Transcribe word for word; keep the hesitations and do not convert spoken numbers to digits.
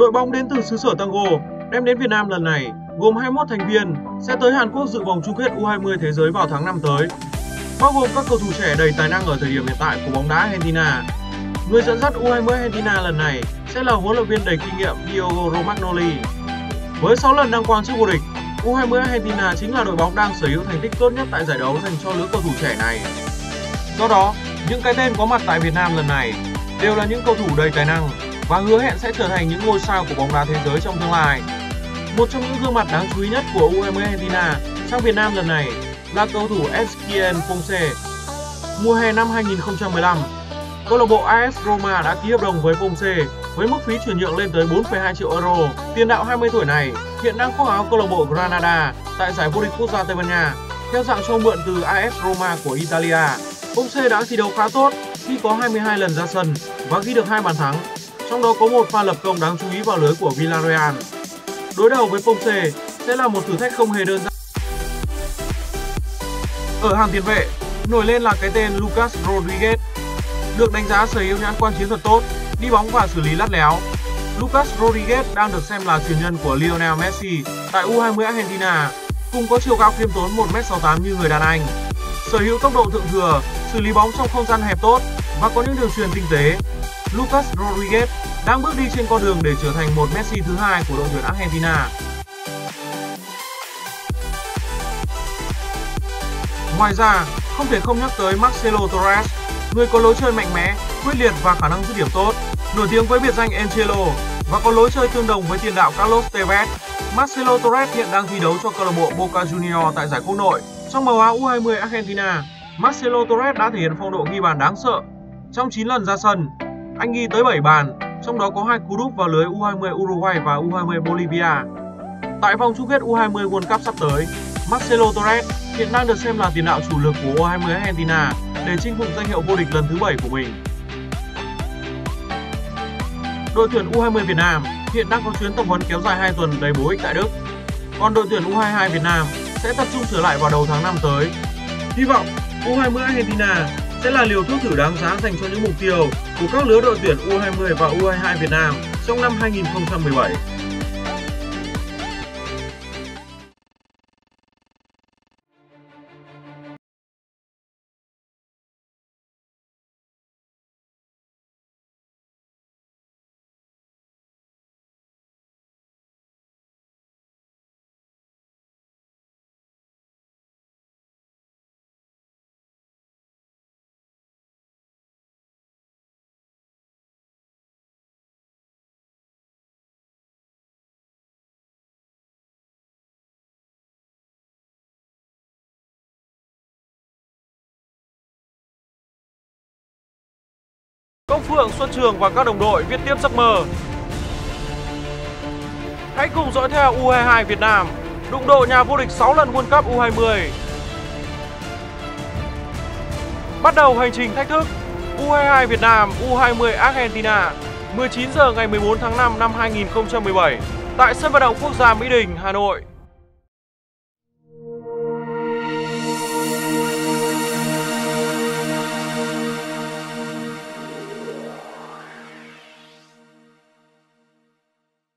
đội bóng đến từ xứ sở tango đem đến Việt Nam lần này gồm hai mươi mốt thành viên sẽ tới Hàn Quốc dự vòng chung kết U hai mươi thế giới vào tháng năm tới, bao gồm các cầu thủ trẻ đầy tài năng ở thời điểm hiện tại của bóng đá Argentina. Người dẫn dắt U hai mươi Argentina lần này sẽ là huấn luyện viên đầy kinh nghiệm Diego Romagnoli. Với sáu lần đăng quang chức vô địch, U hai mươi Argentina chính là đội bóng đang sở hữu thành tích tốt nhất tại giải đấu dành cho lứa cầu thủ trẻ này. Do đó, những cái tên có mặt tại Việt Nam lần này đều là những cầu thủ đầy tài năng và hứa hẹn sẽ trở thành những ngôi sao của bóng đá thế giới trong tương lai. Một trong những gương mặt đáng chú ý nhất của U hai mươi Argentina sang Việt Nam lần này là cầu thủ Ezequiel Ponce. Mùa hè năm hai nghìn không trăm mười lăm, câu lạc bộ a ét Roma đã ký hợp đồng với Ponce với mức phí chuyển nhượng lên tới bốn phẩy hai triệu euro. Tiền đạo hai mươi tuổi này hiện đang khoác áo câu lạc bộ Granada tại giải vô địch quốc gia Tây Ban Nha theo dạng cho mượn từ a ét Roma của Italia. Ponce đã thi đấu khá tốt khi có hai mươi hai lần ra sân và ghi được hai bàn thắng, trong đó có một pha lập công đáng chú ý vào lưới của Villarreal. Đối đầu với Ponce sẽ là một thử thách không hề đơn giản. Ở hàng tiền vệ, nổi lên là cái tên Lucas Rodriguez, được đánh giá sở hữu nhãn quan chiến thuật tốt, đi bóng và xử lý lắt léo. Lucas Rodriguez đang được xem là truyền nhân của Lionel Messi tại U hai mươi Argentina, cùng có chiều cao khiêm tốn một mét sáu mươi tám như người đàn anh. Sở hữu tốc độ thượng thừa, xử lý bóng trong không gian hẹp tốt và có những đường chuyền tinh tế, Lucas Rodriguez đang bước đi trên con đường để trở thành một Messi thứ hai của đội tuyển Argentina. Ngoài ra, không thể không nhắc tới Marcelo Torres, người có lối chơi mạnh mẽ, quyết liệt và khả năng dứt điểm tốt, nổi tiếng với biệt danh El Cielo và có lối chơi tương đồng với tiền đạo Carlos Tevez. Marcelo Torres hiện đang thi đấu cho câu lạc bộ Boca Juniors tại giải quốc nội. Trong màu áo U hai mươi Argentina, Marcelo Torres đã thể hiện phong độ ghi bàn đáng sợ. Trong chín lần ra sân, anh ghi tới bảy bàn, trong đó có hai cú đúp vào lưới U hai mươi Uruguay và U hai mươi Bolivia. Tại vòng chung kết U hai mươi World Cup sắp tới, Marcelo Torres hiện đang được xem là tiền đạo chủ lực của U hai mươi Argentina để chinh phục danh hiệu vô địch lần thứ bảy của mình. Đội tuyển U hai mươi Việt Nam hiện đang có chuyến tập huấn kéo dài hai tuần đầy bổ ích tại Đức. Còn đội tuyển U hai mươi hai Việt Nam sẽ tập trung trở lại vào đầu tháng năm tới. Hy vọng U hai mươi Argentina sẽ là liều thuốc thử đáng giá dành cho những mục tiêu của các lứa đội tuyển U hai mươi và U hai mươi hai Việt Nam trong năm hai nghìn không trăm mười bảy. Công Phượng, Xuân Trường và các đồng đội viết tiếp giấc mơ. Hãy cùng dõi theo U hai mươi hai Việt Nam đụng độ nhà vô địch sáu lần World Cup U hai mươi. Bắt đầu hành trình thách thức U hai mươi hai Việt Nam U hai mươi Argentina mười chín giờ ngày mười bốn tháng năm năm hai nghìn không trăm mười bảy tại sân vận động quốc gia Mỹ Đình, Hà Nội.